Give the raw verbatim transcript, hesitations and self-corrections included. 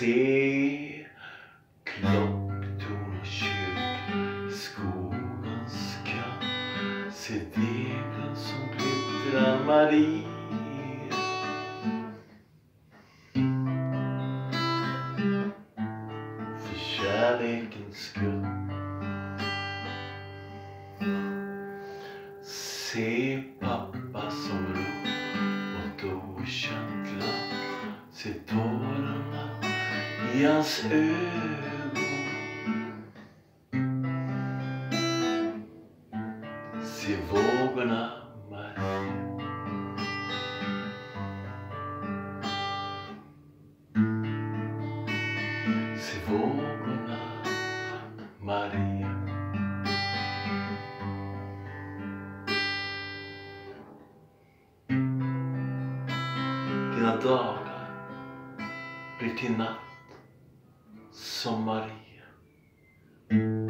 Se klocktorn och kyrk, skogens kant. Se degen som glittrar Maria. För kärlekens skull. Se pappa som ror mot okänt land. Se tårarna i hans ögon. Se vågorna Maria. Se vågorna Maria. Dina dagar blir till natt som Maria.